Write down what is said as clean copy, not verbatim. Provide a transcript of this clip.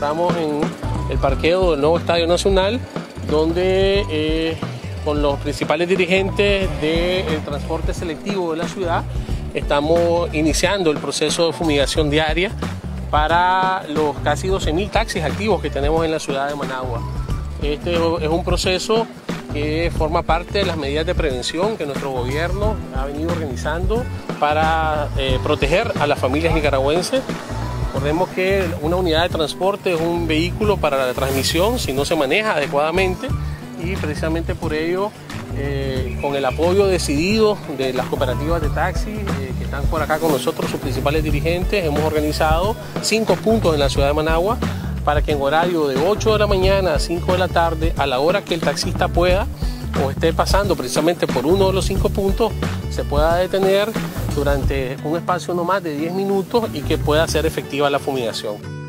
encontramos en el parqueo del nuevo Estadio Nacional, donde con los principales dirigentes del transporte selectivo de la ciudad estamos iniciando el proceso de fumigación diaria para los casi 12.000 taxis activos que tenemos en la ciudad de Managua. Este es un proceso que forma parte de las medidas de prevención que nuestro gobierno ha venido organizando para proteger a las familias nicaragüenses. Recordemos que una unidad de transporte es un vehículo para la transmisión si no se maneja adecuadamente, y precisamente por ello, con el apoyo decidido de las cooperativas de taxi que están por acá con nosotros, sus principales dirigentes, hemos organizado 5 puntos en la ciudad de Managua para que en horario de 8 de la mañana a 5 de la tarde, a la hora que el taxista pueda o esté pasando precisamente por uno de los 5 puntos, se pueda detener durante un espacio no más de 10 minutos y que pueda ser efectiva la fumigación.